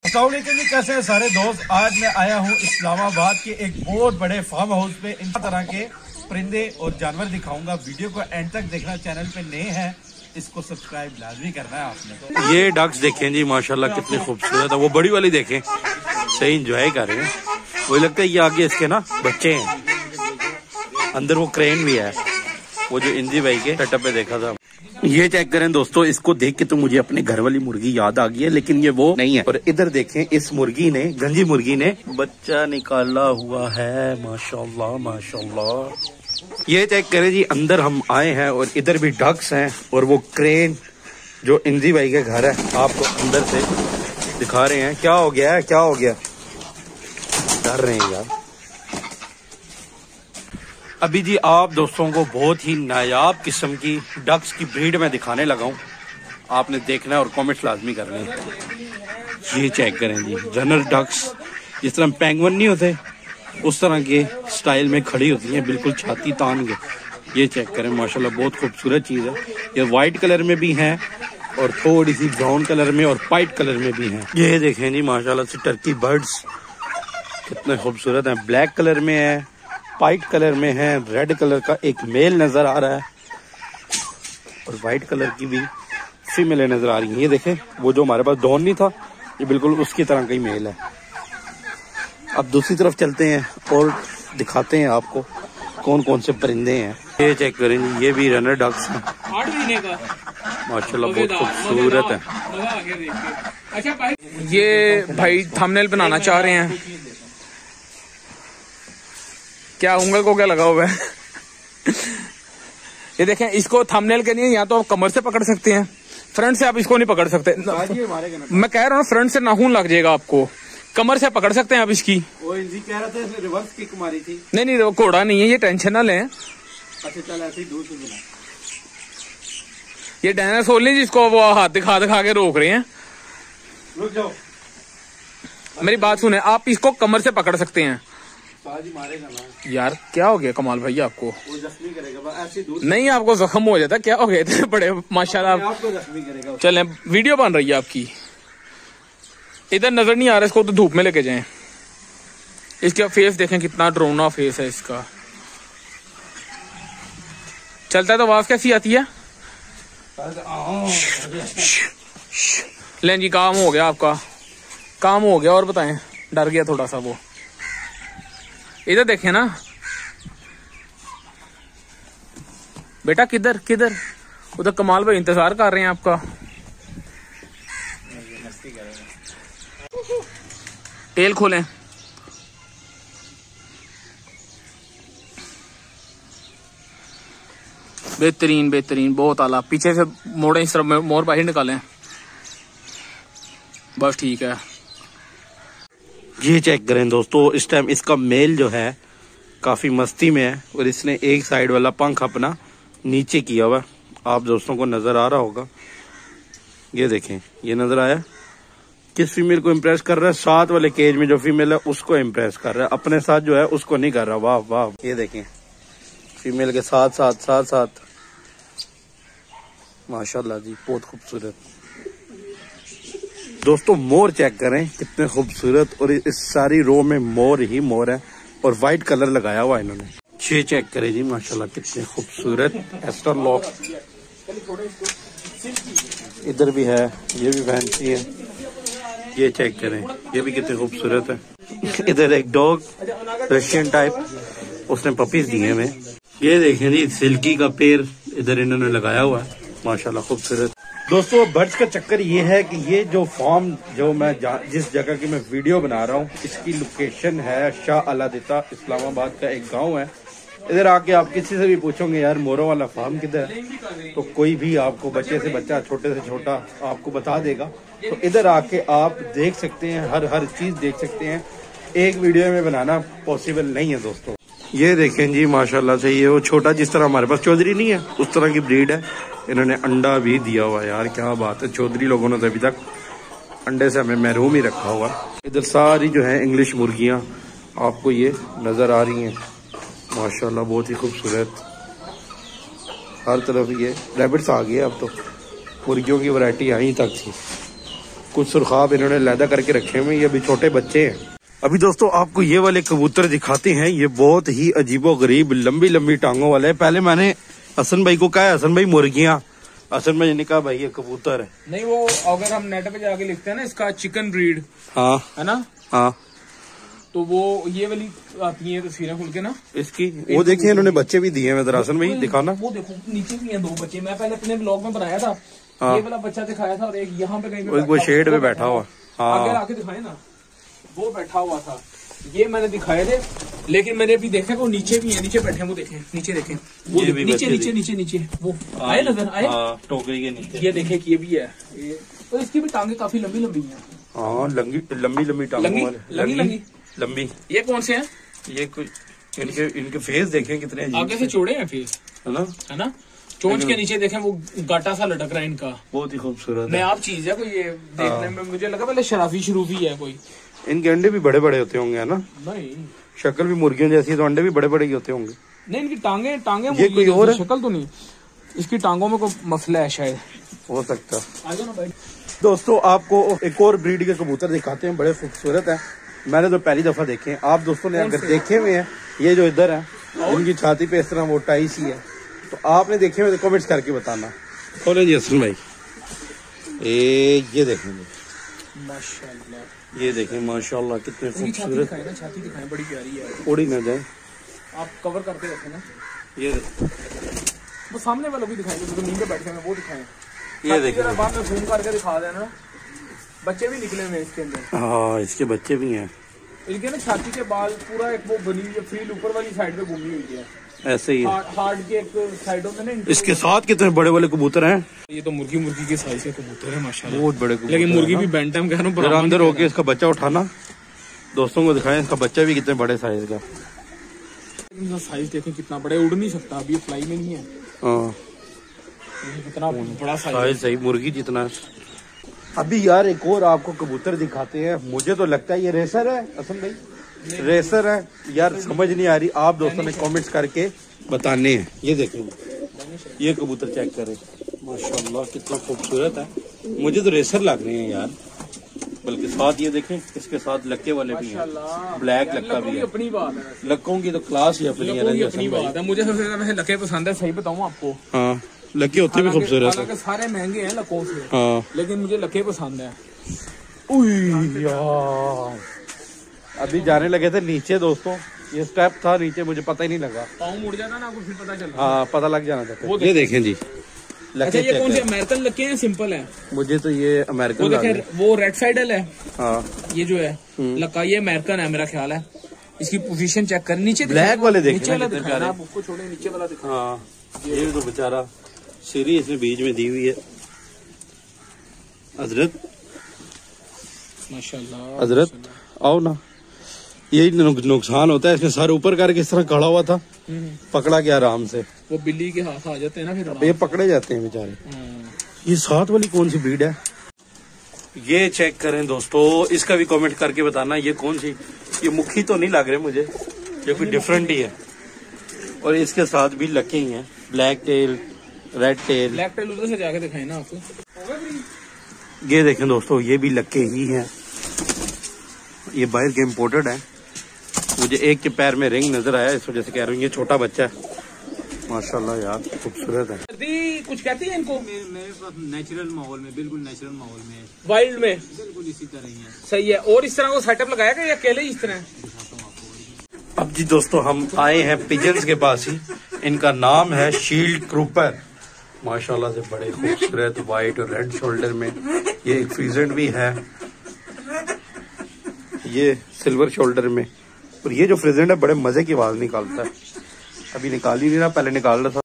अस्सलाम वालेकुम जी, कैसे हैं सारे दोस्त। आज मैं आया हूँ इस्लामाबाद के एक बहुत बड़े फार्म हाउस पे। इन तरह के परिंदे और जानवर दिखाऊंगा। वीडियो को एंड तक देखना। चैनल पे नए हैं इसको सब्सक्राइब लाजमी करना है आपने। ये डक्स देखें जी, माशाल्लाह कितने खूबसूरत है। वो बड़ी वाली देखें, सही इंजॉय कर रहे हैं। वही लगता है ये आगे इसके ना बच्चे हैं। अंदर वो क्रेन भी है, वो जो इंजी भाई के सेटअप पे देखा था। ये चेक करें दोस्तों, इसको देख के तो मुझे अपने घर वाली मुर्गी याद आ गई है, लेकिन ये वो नहीं है। और इधर देखें, इस मुर्गी ने, गंजी मुर्गी ने बच्चा निकाला हुआ है। माशाल्लाह माशाल्लाह। ये चेक करें जी, अंदर हम आए हैं और इधर भी डक्स हैं। और वो क्रेन जो इंजी भाई के घर है, आपको अंदर से दिखा रहे हैं। क्या हो गया है, क्या हो गया, डर रहे हैं यार। अभी जी आप दोस्तों को बहुत ही नायाब किस्म की डक्स की ब्रीड में दिखाने लगा हूँ। आपने देखना है और कमेंट्स लाजमी करने हैं। ये चेक करें जी, जनरल डक्स जिस तरह पेंगुइन नहीं होते उस तरह के स्टाइल में खड़ी होती हैं, बिल्कुल छाती तान के। ये चेक करें, माशाल्लाह बहुत खूबसूरत चीज़ है। ये वाइट कलर में भी हैं और थोड़ी सी ब्राउन कलर में और वाइट कलर में भी हैं। ये देखें जी, माशाल्लाह से टर्की बर्ड्स कितने खूबसूरत हैं। ब्लैक कलर में है, वाइट कलर में है, रेड कलर का एक मेल नजर आ रहा है और वाइट कलर की भी फीमेल नजर आ रही है। ये देखें, वो जो हमारे पास डॉन नहीं था, ये बिल्कुल उसकी तरह का ही मेल है। अब दूसरी तरफ चलते हैं और दिखाते हैं आपको कौन कौन से परिंदे हैं। ये चेक करें, ये भी रनर डक्स हैं, 8 महीने का माशाल्लाह बहुत खूबसूरत है। ये भाई थंबनेल बनाना चाह रहे हैं, क्या उंगल को क्या लगा हुआ है। ये देखें, इसको थंबनेल के लिए या तो आप कमर से पकड़ सकते हैं, फ्रंट से आप इसको नहीं पकड़ सकते। मैं कह रहा हूँ फ्रंट से नाखून लग जाएगा आपको। कमर से पकड़ सकते हैं आप इसकी। वो इंजी कह रहा था इसने रिवर्स किक मारी थी। नहीं, घोड़ा नहीं है ये, टेंशन ना लें। अच्छा चल, ऐसे ही दूर से बुला। ये डायनासोर नहीं जिसको वो हाथ दिखा दिखा के रोक रहे हैं। रुक जाओ, मेरी बात सुने, आप इसको कमर से पकड़ सकते हैं। मारेगा ना यार क्या हो गया कमाल भैया आपको? वो जख्मी करेगा, ऐसे दूर नहीं, आपको जख्म हो जाता। क्या हो गया इतने बड़े, माशाल्लाह। आपको जख्मी करेगा। चलें, वीडियो बन रही है आपकी। इधर नजर नहीं आ रहा, इसको तो धूप में लेके जाएं। इसका फेस देखें, कितना डरावना फेस है इसका। चलता है तो आवाज कैसी आती है? लें जी, काम हो गया आपका, काम हो गया। और बताएं, डर गया थोड़ा सा वो। इधर देखें ना बेटा, किधर किधर, उधर कमाल भाई इंतजार कर रहे हैं आपका। टेल खोलें। बेहतरीन बेहतरीन, बहुत आला। पीछे से मोड़े, इस तरफ मोर बाहर निकालें, बस ठीक है। ये चेक करें दोस्तों, इस टाइम इसका मेल जो है काफी मस्ती में है और इसने एक साइड वाला पंख अपना नीचे किया हुआ। आप दोस्तों को नजर आ रहा होगा, ये देखें, ये नजर आया। किस फीमेल को इम्प्रेस कर रहा है? साथ वाले केज में जो फीमेल है उसको इम्प्रेस कर रहा है, अपने साथ जो है उसको नहीं कर रहा। वाह वाह, ये देखें, फीमेल के साथ साथ साथ साथ, माशाल्लाह जी बहुत खूबसूरत। दोस्तों मोर चेक करें, कितने खूबसूरत। और इस सारी रो में मोर ही मोर है और वाइट कलर लगाया हुआ इन्होंने। ये चेक करें जी, माशाल्लाह कितने खूबसूरत एस्टरलॉक। इधर भी है, ये भी फैंसी है। ये चेक करें, ये भी कितने खूबसूरत है। इधर एक डॉग रशियन टाइप, उसने पपीज दिए हमें। ये देखें जी, सिल्की का पेड़ इधर इन्होंने लगाया हुआ है, माशाल्लाह खूबसूरत। दोस्तों बर्ड्स का चक्कर ये है कि ये जो फार्म जो मैं जिस जगह की मैं वीडियो बना रहा हूँ, इसकी लोकेशन है शाह अलादिता, इस्लामाबाद का एक गांव है। इधर आके आप किसी से भी पूछोगे यार मोरों वाला फार्म किधर है, तो कोई भी आपको, बच्चे से बच्चा, छोटे से छोटा आपको बता देगा। तो इधर आके आप देख सकते हैं, हर चीज देख सकते हैं। एक वीडियो में बनाना पॉसिबल नहीं है दोस्तों। ये देखें जी, माशाल्लाह से ये वो छोटा, जिस तरह हमारे पास चौधरी नहीं है उस तरह की ब्रीड है। इन्होंने अंडा भी दिया हुआ है, यार क्या बात है। चौधरी लोगों ने तो अभी तक अंडे से हमें महरूम ही रखा हुआ। इधर सारी जो है इंग्लिश मुर्गियां आपको ये नजर आ रही हैं, माशाल्लाह बहुत ही खूबसूरत। हर तरफ ये रैबिट्स आ गए, अब तो मुर्गियों की वैरायटी यहीं तक थी। कुछ सुरखाब इन्होंने लैदा करके रखे हुए, ये अभी छोटे बच्चे हैं। अभी दोस्तों आपको ये वाले कबूतर दिखाते हैं, ये बहुत ही अजीबो गरीब लंबी लंबी टांगों वाले। पहले मैंने हसन भाई को कहा, हसन भाई मुर्गियां, हसन भाई ने कहा भाई ये कबूतर है। नहीं, वो अगर हम नेट पे जाके लिखते हैं ना इसका चिकन ब्रीड, हाँ है ना, हाँ, तो वो ये वाली आती है तस्वीरें खुल के ना इसकी। वो देखिए इन्होंने बच्चे भी दिए हैं हसन भाई, दिखाना। वो देखो नीचे भी हैं 2 बच्चे, मैं पहले अपने ब्लॉग में बनाया था। हाँ। ये वाला बच्चा दिखाया था और एक यहाँ पे कहीं वो शेड पे बैठा हुआ। हाँ। आगे आके दिखाए ना, वो बैठा हुआ था, ये मैंने दिखाए थे। लेकिन मैंने अभी देखा वो नीचे भी है, नीचे बैठे, वो देखें नीचे, देखें वो नीचे नीचे नीचे नीचे वो आए नजर आए टोकरी के नीचे, ये देखे कि ये भी है। तो इसकी भी टांगे काफी लंबी लंबी है। हाँ, लंबी लंबी टांगों वाले, लंबी। ये कौन से हैं? ये कुछ इनके फेस देखें कितने आगे से चौड़े हैं फेस, है ना। चोंच के नीचे देखें वो गाटा सा लटक रहा है इनका, बहुत ही खूबसूरत है। आप चीज है कोई, ये देखने में मुझे लगा पहले शराफी शरूफी है कोई। इनके अंडे भी बड़े बड़े होते होंगे, है ना? नहीं, शक्ल भी मुर्गियों जैसी है तो अंडे भी बड़े बड़े ही होते होंगे। नहीं, इनकी टांगे ये कोई और शक्ल तो नहीं, इसकी टांगों में कोई मसला है शायद, हो सकता। दोस्तों आपको एक और ब्रीड के कबूतर दिखाते हैं, बड़े खूबसूरत है। मैंने तो पहली दफा देखे हैं, आप दोस्तों ने अगर देखे हुए हैं, ये जो इधर है उनकी छाती पे इस तरह वो टाई सी है, तो आपने देखे हुए तो कमेंट्स करके बताना। खोले जी हसन भाई, ये देखेंगे माशाल्लाह, ये देखें माशाल्लाह कितने खूबसूरत। छाती दिखाएं, बड़ी प्यारी है, उड़ी ना जाए, आप कवर करके रखें ना। ये वो सामने वालों भी दिखाएंगे जो जमीन पे बैठे हैं, वो दिखाएं। ये देखें, बाद में घूम करके दिखा देना। बच्चे भी निकले हुए इसके अंदर। हाँ, इसके बच्चे भी हैं। इनके ना छाती के बाल पूरा एक वो बनी हुई है, फ्रील ऊपर वाली साइड पे घूमी हुई है, ऐसे ही हार्ड के एक साइडों में ना। इसके साथ कितने बड़े बड़े कबूतर हैं। ये तो मुर्गी के साइज के कबूतर है माशाल्लाह, बहुत बड़े कबूतर। लेकिन मुर्गी भी बैंटम कह रहा हूँ, जरा अंदर होके इसका बच्चा उठाना, दोस्तों को दिखाएं इसका बच्चा भी कितने बड़े साइज का। इनका साइज देखें कितना बड़ा, उड़ नहीं सकता, अभी फ्लाई में नहीं है। हाँ, कितना बड़ा साइज, सही मुर्गी जितना। अभी यार एक और आपको कबूतर दिखाते हैं, मुझे तो लगता है ये रेसर है हसन भाई, रेसर है यार, समझ नहीं आ रही। आप दोस्तों ने कमेंट्स करके बताने हैं। ये देखेंगे, ये कबूतर चेक करें, माशाल्लाह कितना खूबसूरत है। मुझे तो रेसर लग रहे हैं यार, बल्कि साथ ये देखें इसके साथ लक्के वाले भी हैं, ब्लैक लक्का भी है। अपनी बात है, लक्कों की तो क्लास ही अपनी है। मुझे सबसे ज्यादा लक्के पसंद है, सही बताऊँ आपको। हाँ, लक्के होते भी खूबसूरत है, सारे महंगे हैं लक्कों से। हाँ, लेकिन मुझे लक्के पसंद है। यार अभी जाने लगे थे नीचे दोस्तों, ये स्टेप था नीचे, मुझे पता ही नहीं लगा, पाँव मुड़ जाता ना आपको, फिर पता चलता। हाँ, पता लग जाना था। ये देखें जी, अच्छा ये कौन से अमेरिकन लक्के हैं, सिंपल है? मुझे तो ये अमेरिकन, वो देखें, वो रेड साइडल है। हाँ, ये जो है लक्का, ये अमेरिकन है मेरा ख्याल है। इसकी पोजीशन चेक कर, नीचे ब्लैक वाले देखें, नीचे वाला दिखाना, आप उसको छोड़े, नीचे वाला दिखाना। हाँ, ये भी तो बेचारा सीरी इसने बीच में दी हुई है। हजरत माशाल्लाह, हजरत आओ ना, यही नुकसान होता है, इसने सर ऊपर करके इस तरह खड़ा हुआ था, पकड़ा गया आराम से। वो बिल्ली के हाथ आ जाते हैं ना, फिर ये पकड़े जाते हैं बेचारे। ये साथ वाली कौन सी ब्रीड है, ये चेक करें दोस्तों, इसका भी कमेंट करके बताना ये कौन सी। ये मुखी तो नहीं लग रहे मुझे, ये कोई डिफरेंट ही है। और इसके साथ भी लक्के ही हैं, black tail, red tail. Black tail उधर से जाके दिखाई ना आपको। ये देखें दोस्तों, ये भी लक्के ही हैं, ये बाहर के इम्पोर्टेड है। मुझे एक के पैर में रिंग नजर आया, इस वजह से कह रहा हूँ। ये छोटा बच्चा है, माशाल्लाह यार खूबसूरत है। कुछ कहती है इनको? मेरे पास नेचुरल माहौल में, बिल्कुल नेचुरल माहौल में, वाइल्ड में बिल्कुल इसी तरह ही है। सही है। और इस तरह को सेटअप लगाया क्या, या अकेले ही इस तरह? अब जी दोस्तों हम आए हैं पिजन्स के पास ही, इनका नाम है शील्ड क्रूपर, माशाल्लाह से बड़े खूबसूरत व्हाइट और रेड शोल्डर में। ये एक फ्रीजेंट भी है, ये सिल्वर शोल्डर में। और ये जो फ्रीजेंट है बड़े मजे की आवाज निकालता है, अभी निकाल ही नहीं रहा, पहले निकाल रहा